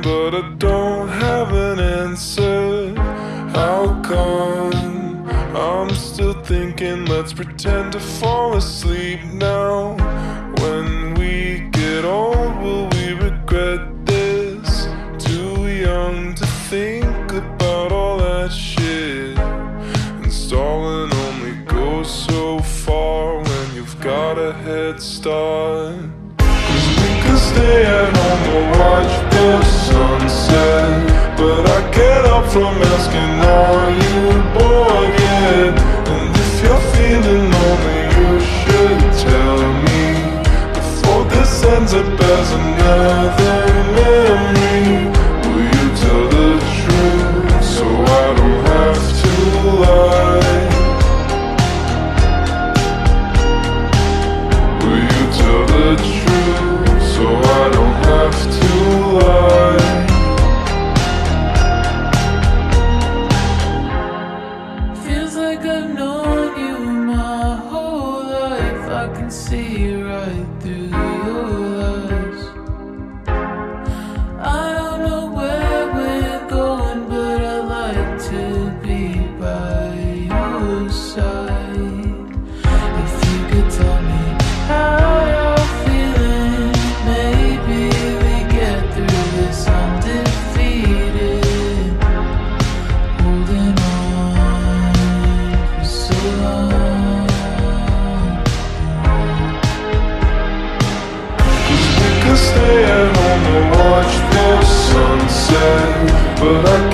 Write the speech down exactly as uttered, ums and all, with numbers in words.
but I don't have an answer. How come I'm still thinking, let's pretend to fall asleep now. When we get old, will we regret this? Too young to think about all that shit. And stalling only goes so far when you've got a head start. Cause we could stay at home and watch the sunset, but I can't help from asking, are you bored yet? And if you're feeling lonely, you should tell me before this ends up as another memory. Will you tell the truth so I don't have to lie? Will you tell the truth so I don't have to lie? Feels like I've known you my whole life. I can see right through your lies. I don't know where we're going, but I like to be by your side. If you could tell me how you're feeling, maybe we get through this undefeated. Holding on for so long. Cause we could stay at home and watch the sunset, but I